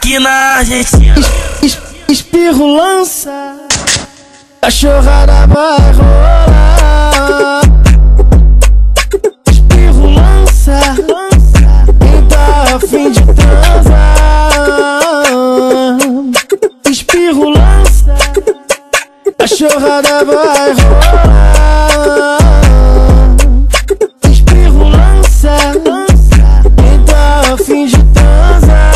aqui na Argentina. Espirro lança, cachorrada vai rolar. Espirro lança, quem tá a fim de transar. Espirro lança, cachorrada vai rolar. Espirro lança, quem tá a fim de transar.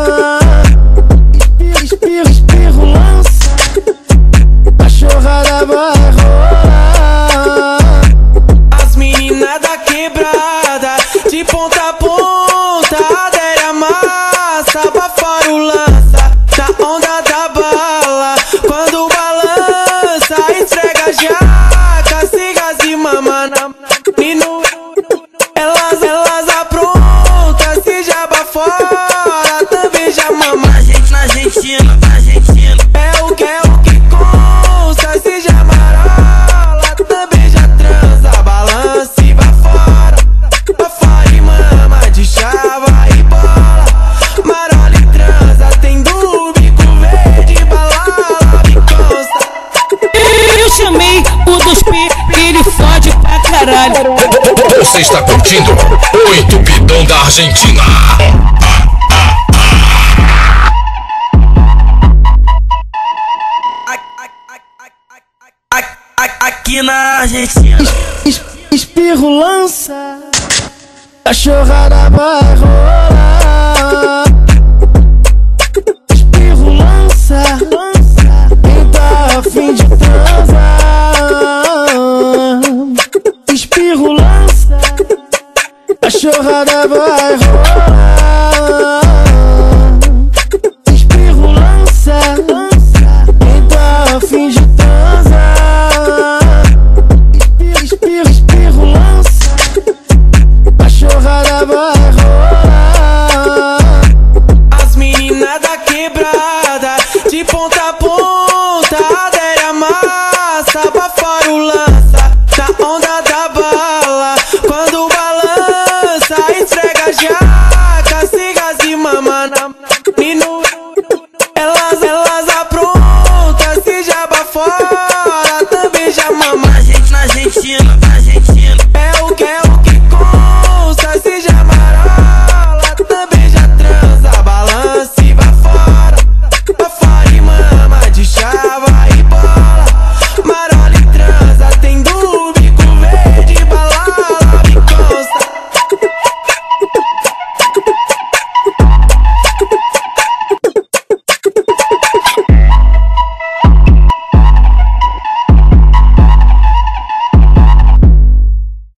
Espirro lança, cachorrada vai rolar. As meninas da quebrada, de ponta a ponta, adere a massa, pra fora o lança, na onda da bala. Quando balança, esfrega jaca, cigas e mama na menino. Elas aprontam, se jaba fora, também já mama. A gente na Argentina, É o que consta, se já marola, também já transa, balança e vai fora e mama de chava e bola. Marola e transa, tem dúbico verde, balala, me consta. Eu chamei o dos P, ele fode pra caralho. Você está curtindo o Entupidão da Argentina. aqui na Argentina. Espirro lança, cachorrada vai rolar. Espirro lança, quem tá a fim de transar. Espirro lança, cachorrada vai rolar.